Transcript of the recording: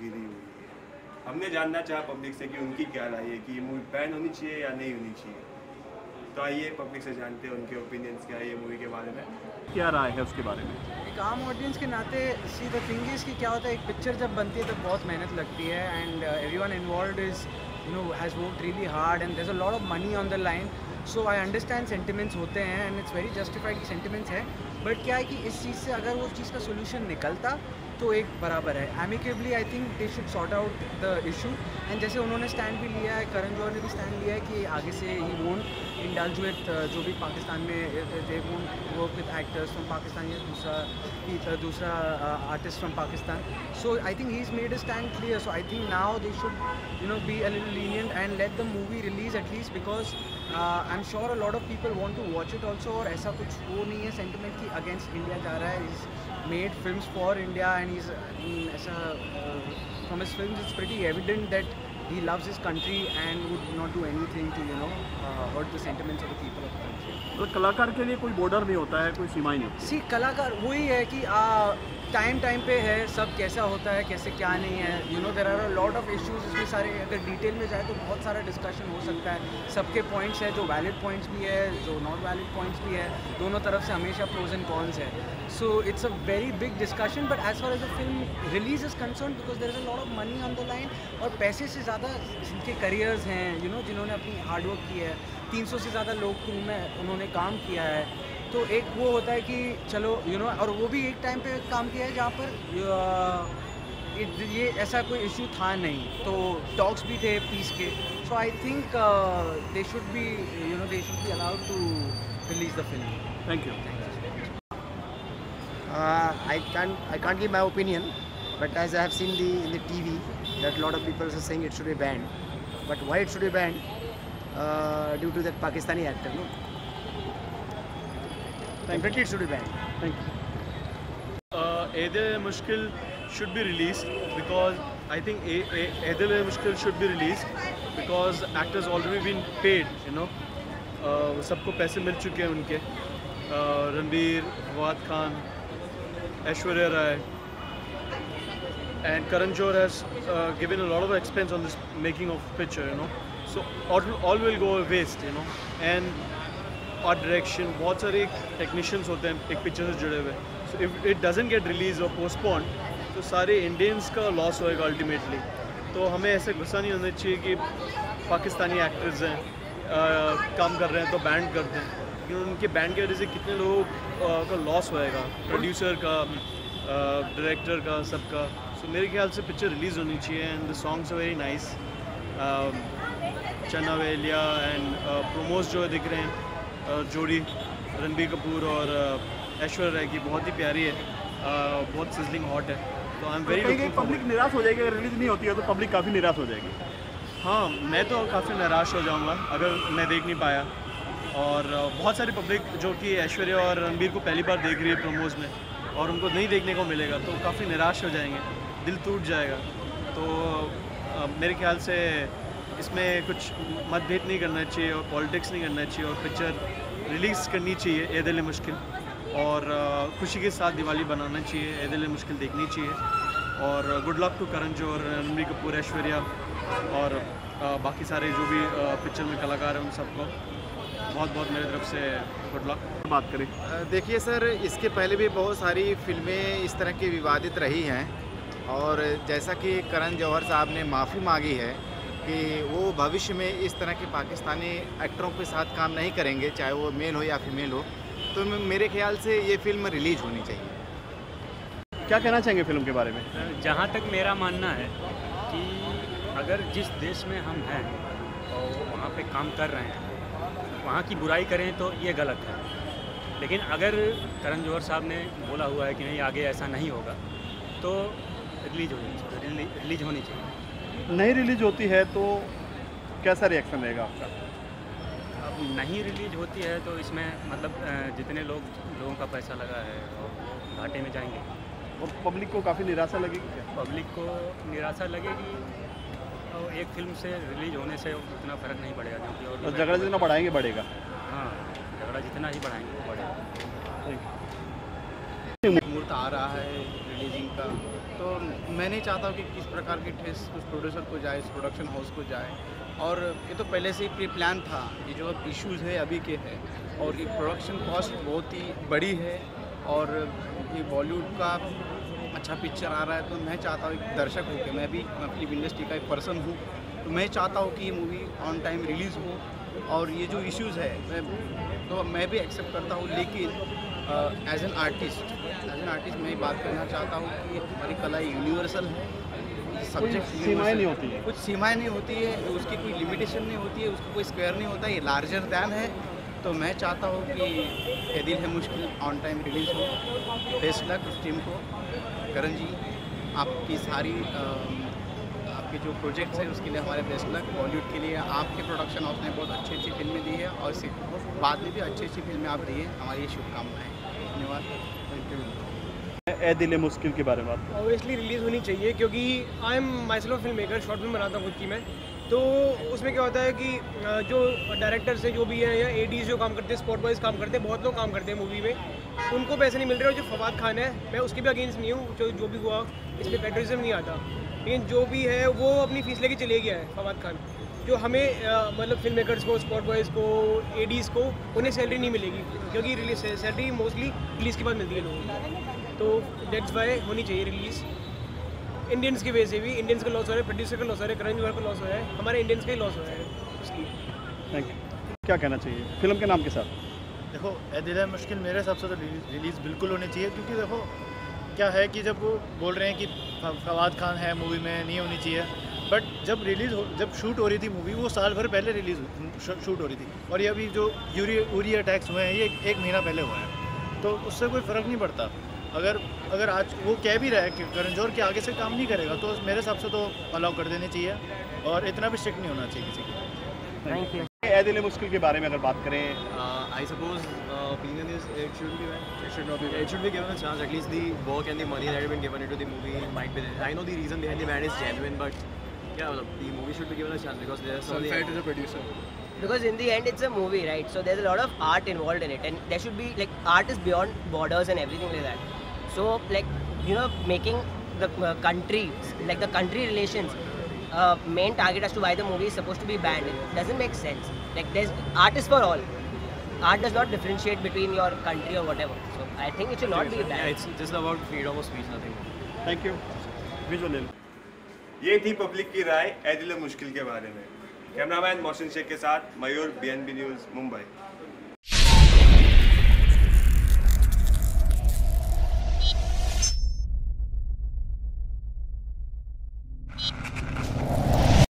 गिरी हुई है। हमने जानना चाहा पब्लिक से कि उनकी क्या राय है कि ये मूवी बैन होनी चाहिए या नहीं होनी चाहिए। तो आइए पब्लिक से जानते हैं उनके ओपिनियंस क्या है ये मूवी के बारे में, क्या राय है उसके बारे में। एक आम ऑडियंस के नाते सी द थिंग इज़ कि क्या होता है, एक पिक्चर जब बनती है तो बहुत मेहनत लगती है and everyone involved is has worked really hard and there is a lot of money on the line. So I understand sentiments होते हैं and it's very justified sentiments है, बट क्या है कि इस चीज़ से अगर वो चीज़ का सोल्यूशन निकलता तो एक बराबर है। Amicably I think they should sort out the issue and जैसे उन्होंने स्टैंड भी लिया है, करण जौहर ने भी स्टैंड लिया है कि आगे से ही वोंट इंडल्ज विद जो भी पाकिस्तान में they won't work with actors from Pakistan या दूसरा artist from Pakistan. So I think he is made a stand clear. So I think now they should be a little lenient and let the movie release at least, because I am sure a lot of people want to watch it also. और ऐसा कुछ वो नहीं है sentiment की against India जा रहा है। Made films for India and he's from his films it's pretty evident that he loves his country and would not do anything to hurt the sentiments of the people of the country. तो कलाकार के लिए कोई border नहीं होता है, कोई सीमाएं नहीं होती। सी कलाकार वही है कि टाइम पे है सब, कैसा होता है कैसे क्या नहीं है, there are a lot of issues. इसमें सारे अगर डिटेल में जाए तो बहुत सारा डिस्कशन हो सकता है। सबके पॉइंट्स है, जो वैलिड पॉइंट्स भी है, जो नॉट वैलिड पॉइंट्स भी है, दोनों तरफ से हमेशा प्रोज एंड कॉन्स है। So it's a very big discussion, but as far as the film release is concern, because there is a lot of money on the line और पैसे से ज़्यादा जिनके करियर्स हैं, जिन्होंने अपनी हार्डवर्क की है, 300 से ज़्यादा लोग क्रू में उन्होंने काम किया है। तो एक वो होता है कि चलो और वो भी एक टाइम पे काम किया है जहाँ पर ये ऐसा कोई इशू था नहीं, तो टॉक्स भी थे पीस के। So I think they should be allowed to release the film. Thank you. I can't give my opinion, but as I have seen in the TV that a lot of people are saying it should be banned. But why it should be banned? Due to that Pakistani actor, no? Definitely it should be banned. Thank you. Either Mushkil should be released because I think either Mushkil should be released because actors already been paid, सबको पैसे मिल चुके हैं उनके। Ranbir, Fawad Khan, Aishwarya Rai and Karan Johar has given a lot of expense on this making of picture, so all will go waste, and art direction, बहुत सारे technicians होते हैं एक पिक्चर से जुड़े हुए। So if it doesn't get release और पोस्टपोन तो सारे इंडियंस का लॉस होएगा अल्टीमेटली। तो हमें ऐसे गुस्सा नहीं होना चाहिए कि पाकिस्तानी एक्टर्स हैं काम कर रहे हैं तो बैंड कर दें, क्योंकि उनके बैंड की वजह से कितने लोगों का लॉस होएगा, प्रोड्यूसर का, डायरेक्टर का, सबका। सो मेरे ख्याल से पिक्चर रिलीज़ होनी चाहिए and the songs are very nice. चन्ना वेलिया एंड प्रोमोस जो दिख रहे हैं, जोड़ी रणबीर कपूर और ऐश्वर्या राय की बहुत ही प्यारी है, बहुत सिजलिंग हॉट है। तो आई एम वेरी पब्लिक निराश हो जाएगी अगर रिलीज नहीं होती है, तो पब्लिक काफ़ी निराश हो जाएगी। हाँ, मैं तो काफ़ी निराश हो जाऊँगा अगर मैं देख नहीं पाया। और बहुत सारी पब्लिक जो कि ऐश्वर्या और रणबीर को पहली बार देख रही है प्रोमोज में और उनको नहीं देखने को मिलेगा तो काफ़ी निराश हो जाएंगे, दिल टूट जाएगा। तो मेरे ख्याल से इसमें कुछ मतभेद नहीं करना चाहिए और पॉलिटिक्स नहीं करना चाहिए और पिक्चर रिलीज़ करनी चाहिए ऐदिल मुश्किल, और खुशी के साथ दिवाली बनाना चाहिए, ऐदिल मुश्किल देखनी चाहिए। और good luck to Karan Johar, Ranbir Kapoor, Aishwarya और बाकी सारे जो भी पिक्चर में कलाकार हैं उन सबको बहुत बहुत मेरी तरफ से गुड लक। बात करें, देखिए सर, इसके पहले भी बहुत सारी फिल्में इस तरह की विवादित रही हैं और जैसा कि करण जौहर साहब ने माफ़ी मांगी है कि वो भविष्य में इस तरह के पाकिस्तानी एक्टरों के साथ काम नहीं करेंगे, चाहे वो मेल हो या फीमेल हो, तो मेरे ख्याल से ये फिल्म रिलीज होनी चाहिए। क्या कहना चाहेंगे फिल्म के बारे में? जहाँ तक मेरा मानना है कि अगर जिस देश में हम हैं और वहाँ पे काम कर रहे हैं, वहाँ की बुराई करें तो ये गलत है। लेकिन अगर करण जौहर साहब ने बोला हुआ है कि नहीं आगे ऐसा नहीं होगा तो रिलीज होनी चाहिए। नहीं रिलीज होती है तो कैसा रिएक्शन रहेगा आपका? अब नहीं रिलीज होती है तो इसमें मतलब जितने लोगों का पैसा लगा है वो घाटे में जाएंगे और पब्लिक को काफ़ी निराशा लगेगी क्या? पब्लिक को निराशा लगेगी और एक फिल्म से रिलीज होने से उतना फ़र्क नहीं पड़ेगा, क्योंकि और झगड़ा जितना बढ़ाएंगे बढ़ेगा। हाँ, झगड़ा जितना ही बढ़ाएंगे वो बढ़ेगा। मुहूर्त आ रहा है रिलीजिंग का, तो मैं नहीं चाहता हूँ कि किस प्रकार की ठेस उस प्रोड्यूसर को जाए, उस प्रोडक्शन हाउस को जाए। और ये तो पहले से ही प्री प्लान था, ये जो इश्यूज़ है अभी के हैं, और ये प्रोडक्शन कॉस्ट बहुत ही बड़ी है, और ये बॉलीवुड का अच्छा पिक्चर आ रहा है। तो मैं चाहता हूँ एक दर्शक होकर, मैं भी फिल्म इंडस्ट्री का एक पर्सन हूँ, तो मैं चाहता हूँ कि ये मूवी ऑन टाइम रिलीज़ हो। और ये जो इश्यूज़ है मैं भी एक्सेप्ट करता हूँ, लेकिन एज एन आर्टिस्ट मैं ये बात करना चाहता हूँ कि हमारी कला यूनिवर्सल है, सब्जेक्ट सीमाएं नहीं होती है, कुछ सीमाएं नहीं होती है, उसकी कोई लिमिटेशन नहीं होती है, उसका कोई स्क्वायर नहीं होता है, ये लार्जर दैन है। तो मैं चाहता हूँ कि ये Dil Hai Mushkil on time release हो। बेस्ट लक उस टीम को। करण जी, आपकी सारी आपके जो प्रोजेक्ट्स हैं उसके लिए हमारे बेस्ट लक। बॉलीवुड के लिए आपके प्रोडक्शन हाउस ने बहुत अच्छी अच्छी फिल्में दी है, और बाद में भी अच्छी अच्छी फिल्में आप दी हैं। हमारी ये शुभकामनाएँ। धन्यवाद। Thank you. ए दिल है मुश्किल के बारे में आप? ऑब्वियसली रिलीज़ होनी चाहिए, क्योंकि I am myself film maker, short film बनाता हूँ खुद की मैं। तो उसमें क्या होता है कि जो डायरेक्टर्स हैं जो भी हैं, या एडीज जो काम करते हैं, स्पॉट बॉयज़ काम करते हैं, बहुत लोग काम करते हैं मूवी में, उनको पैसे नहीं मिल रहे। और जो फवाद खान है, मैं उसके भी अगेंस्ट नहीं हूँ, जो भी हुआ इसमें पेट्रिज्म नहीं आता, लेकिन जो भी है वो अपनी फीस लेके चले गया है फवाद खान। जो हमें मतलब फिल्म मेकर्स को, स्पॉट बॉयज़ को, एडीज़ को, उन्हें सैलरी नहीं मिलेगी, क्योंकि रिलीज सैलरी मोस्टली रिलीज़ के बाद मिलती है लोगों को। तो डेट्स वाई होनी चाहिए रिलीज़। इंडियंस की वजह से भी, इंडियंस का लॉस हो रहा है, प्रोड्यूसर का लॉस हो रहा है, करण जौहर का लॉस हो रहा है, हमारे इंडियंस का ही लॉस हो रहा है उसकी। Thank you. क्या कहना चाहिए फिल्म के नाम के साथ? देखो, ए दिल है मुश्किल मेरे हिसाब से तो रिलीज़ बिल्कुल होनी चाहिए, क्योंकि देखो क्या है कि जब वो बोल रहे हैं कि फवाद खान है मूवी में, नहीं होनी चाहिए, बट जब शूट हो रही थी मूवी, वो साल भर पहले शूट हो रही थी, और ये अभी जो उरी अटैक्स हुए हैं ये 1 महीना पहले हुए हैं, तो उससे कोई फ़र्क नहीं पड़ता। अगर आज वो कह भी रहा है कि करण जौहर के आगे से काम नहीं करेगा, तो मेरे हिसाब से तो अलाउ कर देनी चाहिए, और इतना भी स्ट्रिक्ट नहीं होना चाहिए किसी को। Thank you. ए दिल है मुश्किल के बारे में अगर बात करें, I suppose opinion is it should be given a chance. At least the work and the money that have been given into the movie might be there. I know the reason behind the ban is genuine, but yeah, the movie should be given a chance, because there's so Unfair to the producer. Because in the end it's a movie, right? So there's a lot of art involved in it, and there should be, like, art is beyond borders and everything like that. So, like, making the country, like the country relations main target as to why the movie is supposed to be banned, it doesn't make sense. Like, there's art is for all. Art does not differentiate between your country or whatever. So I think it should not be banned. Yeah, it's just about freedom of speech, nothing more. Thank you. Visual. ये थी public की राय ए दिल है मुश्किल के बारे में। Cameraman Mohsin Sheikh के साथ मयूर, BNB न्यूज़ मुंबई।